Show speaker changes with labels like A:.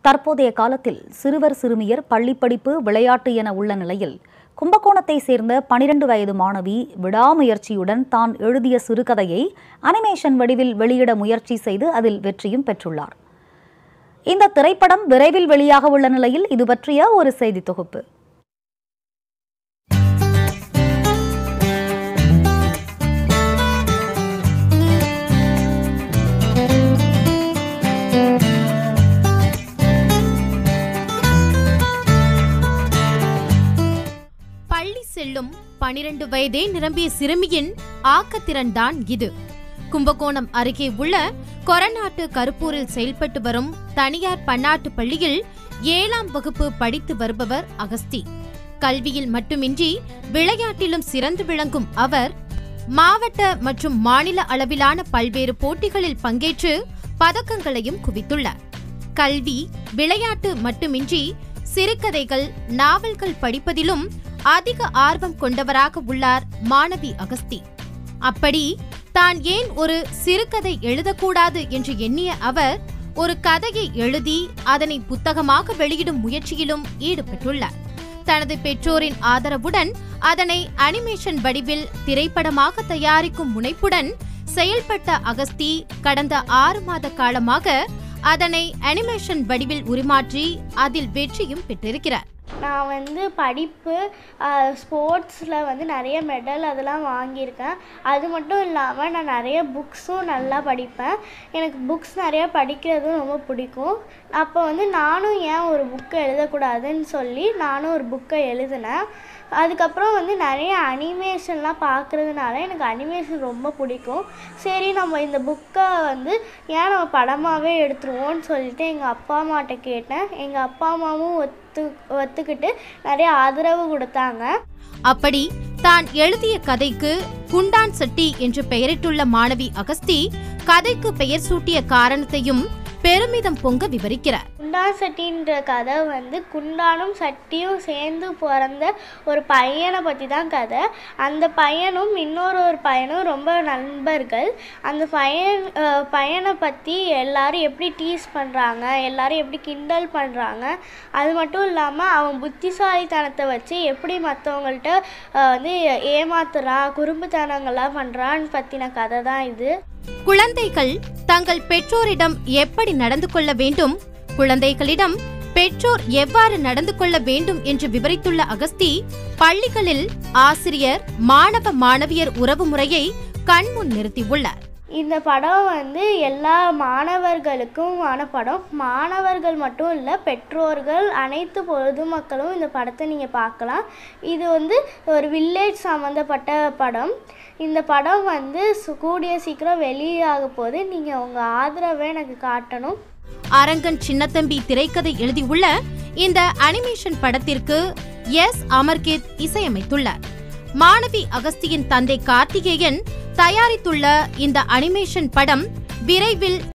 A: தற்போதைய காலத்தில் சிறுவர் சிறுமியர் பள்ளிப்படிப்பு விளையாட்டு என உள்ள நிலையில் கும்பகோணத்தை சேர்ந்த 12 வயது மாணவி விடாமுயற்சியுடன் தான் எழுதிய சிறுகதையை அனிமேஷன் வடிவில் வெளியிட முயற்சி செய்து அதில் வெற்றியும் பெற்றுள்ளார். இந்த திரைப்படம் விரைவில் வெளியாக உள்ள நிலையில் இது பற்றிய ஒரு செய்தி தொகுப்பு.
B: பள்ளி செல்லும் 12 வயதே நிரம்பிய சிறுமியின் ஆக்கத்திறன் தான் இது. கும்பகோணம் அருகே உள்ள கொரநாட்டு கருப்பூரில் செயல்பட்டு வரும் தனியார் பன்னாட்டு பள்ளியில் 7ஆம் வகுப்பு படித்து வருபவர் அகஸ்தி. கல்வியில் மட்டுமின்றி விளையாட்டிலும் சிறந்து விளங்கும் அவர் மாவட்ட மற்றும் மாநில அளவிலான பல்வேறு போட்டிகளில் பங்கேற்று பதக்கங்களையும் குவித்துள்ளார். கல்வி, விளையாட்டு மட்டுமின்றி சிறுகதைகள், நாவல்கள் படிப்பதிலும் அதிக ஆர்வம் கொண்டவராக உள்ளார் மாணவி அகஸ்தி. அப்படி தான் ஏன் ஒரு சிறுகதை எழுதக்கூடாது என்று எண்ணிய அவர் ஒரு கதையை எழுதி அதனை புத்தகமாக வெளியிடும் முயற்சியிலும் ஈடுபட்டுள்ளார். தனது பெற்றோரின் ஆதரவுடன் அதனை அனிமேஷன் வடிவில் திரைப்படமாக தயாரிக்கும் முனைப்புடன் செயல்பட்ட அகஸ்தி கடந்த 6 மாத காலமாக அதனை அனிமேஷன் வடிவில் உருமாற்றி அதில் வெற்றியும் பெற்றிருக்கிறார்.
C: நான் படிப்பு, ஸ்போர்ட்ஸில் நிறைய மெடல் அதெல்லாம் வாங்கியிருக்கேன். அது மட்டும் இல்லாமல் நான் நிறைய புக்ஸும் நல்லா படிப்பேன். எனக்கு புக்ஸ் நிறையா படிக்கிறதும் ரொம்ப பிடிக்கும். அப்போ நானும் ஏன் ஒரு புக்கை எழுதக்கூடாதுன்னு சொல்லி நானும் ஒரு புக்கை எழுதினேன். அதுக்கப்புறம் நிறைய அனிமேஷன்லாம் பார்க்குறதுனால எனக்கு அனிமேஷன் ரொம்ப பிடிக்கும். சரி, நம்ம இந்த புக்கை ஏன் நம்ம படமாகவே எடுத்துருவோம்னு சொல்லிட்டு எங்கள் அப்பா அம்மாட்ட கேட்டேன். எங்கள் அப்பா அம்மாவும் ஒத்துக்கிட்டு நிறைய ஆதரவு கொடுத்தாங்க.
B: அப்படி தான் எழுதிய கதைக்கு குண்டான் சட்டி என்று பெயரிட்டுள்ள மாணவி அகஸ்தி கதைக்கு பெயர் சூட்டிய காரணத்தையும் பெருமிதம் பொங்க விவரிக்கிறார்.
C: குண்டான் சட்டின்ற கதை குண்டானும் சட்டியும் சேர்ந்து பிறந்த ஒரு பையனை பற்றி தான் கதை. அந்த பையனும் இன்னொரு பையனும் ரொம்ப நண்பர்கள். அந்த பையனை பற்றி எல்லாரும் எப்படி டீஸ் பண்ணுறாங்க, எல்லாரும் எப்படி கிண்டல் பண்ணுறாங்க, அது மட்டும் இல்லாமல் அவன் புத்திசாலித்தனத்தை வச்சு எப்படி மற்றவங்கள்ட்ட ஏமாத்துறான், குறும்புத்தனங்கள்லாம் பண்ணுறான்னு பற்றின கதை தான் இது.
B: குழந்தைகள் தங்கள் பெற்றோரிடம் எப்படி நடந்து கொள்ள வேண்டும், குழந்தைகளிடம் பெற்றோர் எவ்வாறு நடந்து கொள்ள வேண்டும் என்று விவரித்துள்ள அகஸ்தி பள்ளிகளில் ஆசிரியர் மாணவ மாணவியர் உறவு முறையை கண்முன் நிறுத்தியுள்ளார்.
C: இந்த படம் எல்லா மாணவர்களுக்குமான படம். மாணவர்கள் மட்டும் இல்லை, பெற்றோர்கள், அனைத்து பொதுமக்களும் இந்த படத்தை நீங்கள் பார்க்கலாம். இது ஒரு வில்லேஜ் சம்மந்தப்பட்ட படம். இந்த படம் கூடிய சீக்கிரம் வெளியாக போது. நீங்கள் உங்கள் ஆதரவை எனக்கு காட்டணும்.
B: அரங்கன் சின்னத்தம்பி திரைக்கதை எழுதியுள்ள இந்த அனிமேஷன் படத்திற்கு அமர்கேத் இசையமைத்துள்ளார். மாணவி அகஸ்தியின் தந்தை கார்த்திகேயன் தயாரித்துள்ள இந்த அனிமேஷன் படம் விரைவில்